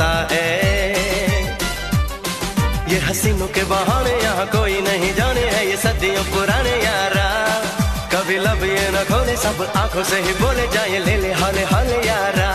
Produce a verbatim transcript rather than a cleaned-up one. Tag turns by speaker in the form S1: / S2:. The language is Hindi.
S1: आता है। ये हसीनों के बहाने यहाँ कोई नहीं जाने है, ये सदियों पुराने यारा। कभी लब ये न खोले, सब आंखों से ही बोले जाए, ले ले हाले हाले यारा।